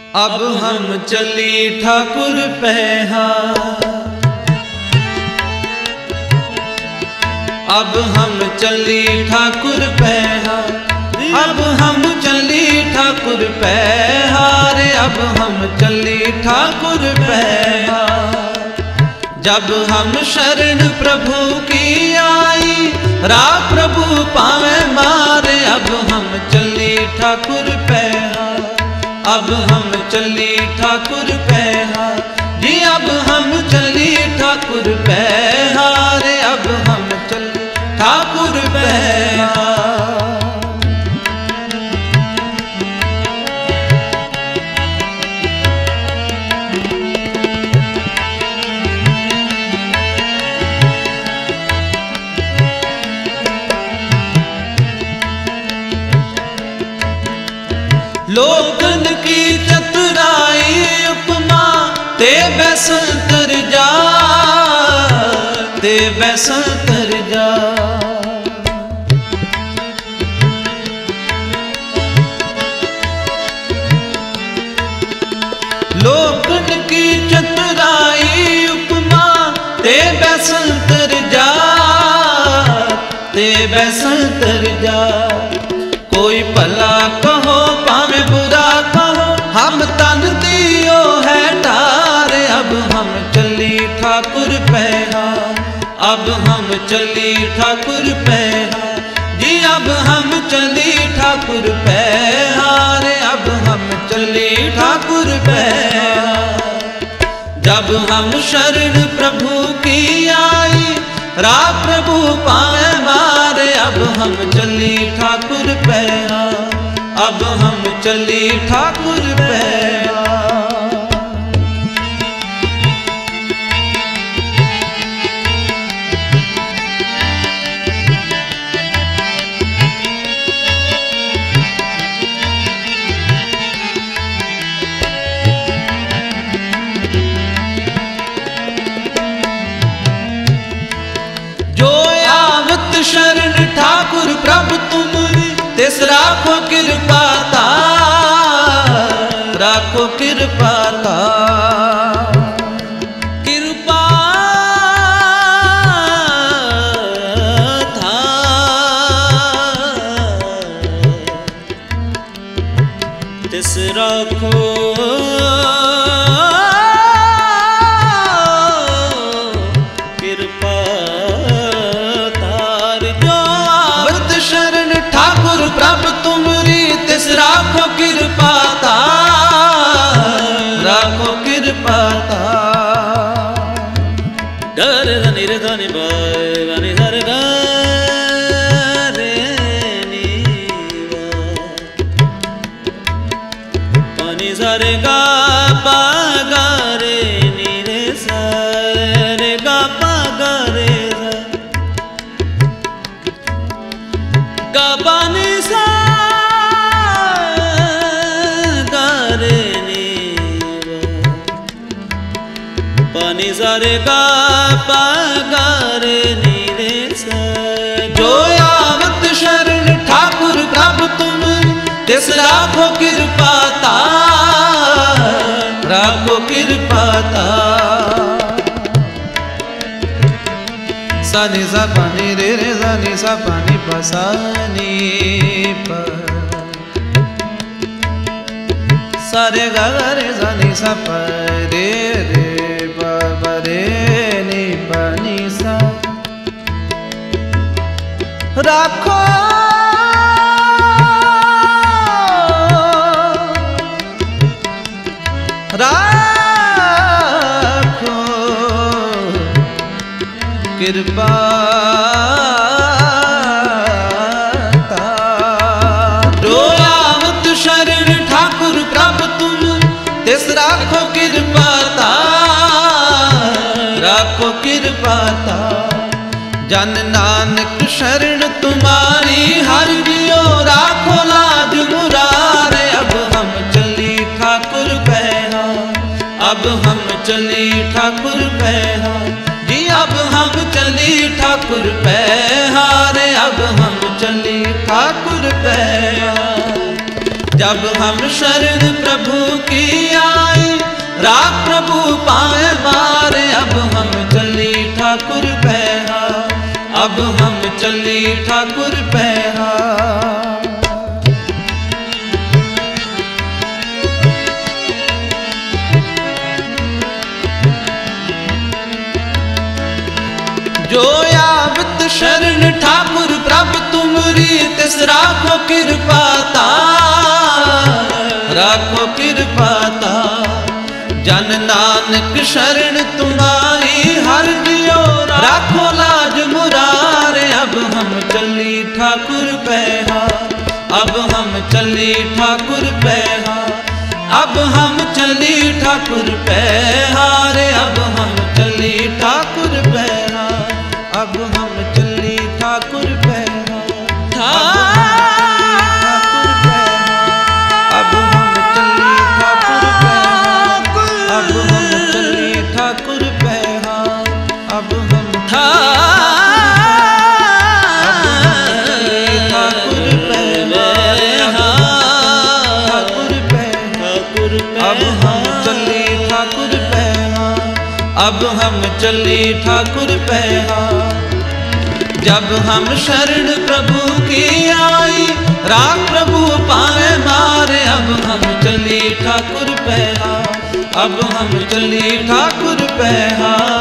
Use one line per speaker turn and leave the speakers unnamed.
अब हम चली ठाकुर पैहा, अब हम चली ठाकुर पैहा, अब हम चली ठाकुर पैहा रे, अब हम चली ठाकुर पैहा। जब हम शरण प्रभु की आई, रा प्रभु पावे मारे, अब हम चली ठाकुर पैहा, अब हम चली ठाकुर पैहा जी, अब हम चली ठाकुर पैहा रे, अब हम चली ठाकुर पैहा। लोगन की चतुराई उपमा ते बैसंतर जा, ते बैसंतर जा। लोगन की चतुराई उपमा ते बैसंतर जा, ते बैसंतर जा। कोई भला कहो पावे बुरा कहो, हम तन दियो है तारे, अब हम चली ठाकुर पैहा, अब हम चली ठाकुर पैहा जी, अब हम चली ठाकुर पैहा रे, अब हम चली ठाकुर पैहा। जब हम शरण प्रभु की आई, रा प्रभु पावे मारे, अब हम चली ठाकुर पैहा, अब हम चली ठाकुर पैहा। शरण ठाकुर प्रभु तुमरी, तिस राखो कृपा तार, राखो कृपा तार। कृपा तार तिस राखो प्रभु तुमरी, तिस राखो कृपा तार, राखो कृपा तार। डर धनि रे धनि बनि धर रे नी पनि सर गा पा गा रे नी रे सा रे गा पा गा रे गा पा नी सा गा रे नी पानी सा रे गा पा गा रे नी रे सा। जो आवत शरण ठाकुर प्रभु तुम, तिस राखो कृपा तार, राखो कृपा तार। सा नि सा पा नि रे रे सा नि सा पा नि पा सा नि पा, सा रे गा गा रे सा नि सा पा रे रे पा पा रे नि पा नि सा। राखो राखो कृपा तार। जो आवत शरण ठाकुर प्रभु तुम, तिस राखो कृपा तार, राखो कृपा तार। जन नानक शरण तुम्हारी, हर जियो राखो लाज मुरारे। अब हम चली ठाकुर पैहा, अब हम चली ठाकुर पैहा जी, अब हम चली ठाकुर पैहा रे, अब हम चली ठाकुर पैहा। जब हम शरण प्रभु की आई, राख प्रभु पाए मारे। अब हम चली ठाकुर पैहा, अब हम चली ठाकुर पैहा। जो यावत शरण ठाकुर प्रभु तुमरी, तिस राखो कृपाता, राखो कृपाता। जन नानक शरण तुम्हारी, हर जियो राखो लाज मुरारे। अब हम चली ठाकुर पैहा, अब हम चली ठाकुर पैहा, अब हम चली ठाकुर पैहा रे। अब हम चली ठाकुर पैहा, अब हम चली ठाकुर पैहा, अब हम चली ठाकुर पैहा, अब हम चली ठाकुर पैहा, अब हम ठाकुर पैहा, ठाकुर पैहा, अब हम चली ठाकुर पैहा, अब हम चली ठाकुर पैहा। जब हम शरण प्रभु की आई, राख प्रभु पाए मारे। अब हम चली ठाकुर पैहा, अब हम चली ठाकुर पैहा।